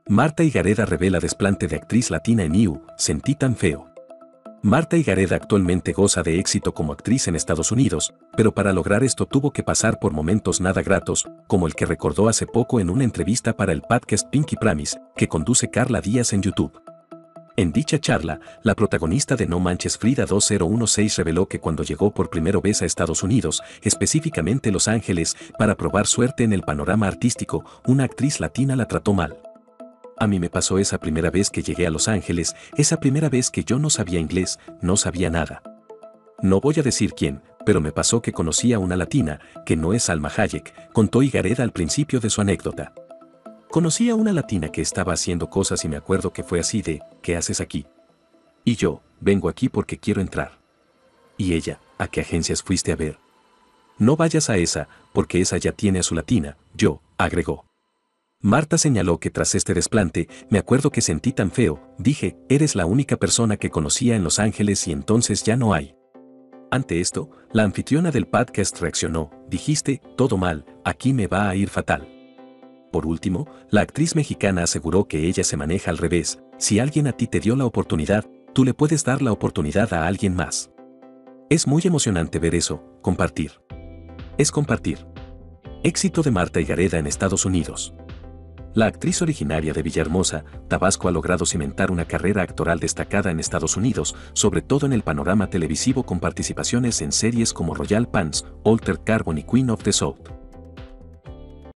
Marta Higareda revela desplante de actriz latina en IU, sentí tan feo. Marta Higareda actualmente goza de éxito como actriz en Estados Unidos, pero para lograr esto tuvo que pasar por momentos nada gratos, como el que recordó hace poco en una entrevista para el podcast Pinky Promise, que conduce Carla Díaz en YouTube. En dicha charla, la protagonista de No Manches Frida 2016 reveló que cuando llegó por primera vez a Estados Unidos, específicamente Los Ángeles, para probar suerte en el panorama artístico, una actriz latina la trató mal. A mí me pasó esa primera vez que llegué a Los Ángeles, esa primera vez que yo no sabía inglés, no sabía nada. No voy a decir quién, pero me pasó que conocí a una latina, que no es Salma Hayek, contó Higareda al principio de su anécdota. Conocí a una latina que estaba haciendo cosas y me acuerdo que fue así de, ¿qué haces aquí? Y yo, vengo aquí porque quiero entrar. Y ella, ¿a qué agencias fuiste a ver? No vayas a esa, porque esa ya tiene a su latina, yo, agregó. Marta señaló que tras este desplante, me acuerdo que sentí tan feo, dije, eres la única persona que conocía en Los Ángeles y entonces ya no hay. Ante esto, la anfitriona del podcast reaccionó, dijiste, todo mal, aquí me va a ir fatal. Por último, la actriz mexicana aseguró que ella se maneja al revés, si alguien a ti te dio la oportunidad, tú le puedes dar la oportunidad a alguien más. Es muy emocionante ver eso, compartir. Es compartir. Éxito de Marta Higareda en Estados Unidos. La actriz originaria de Villahermosa, Tabasco ha logrado cimentar una carrera actoral destacada en Estados Unidos, sobre todo en el panorama televisivo con participaciones en series como Royal Pants, Alter Carbon y Queen of the South.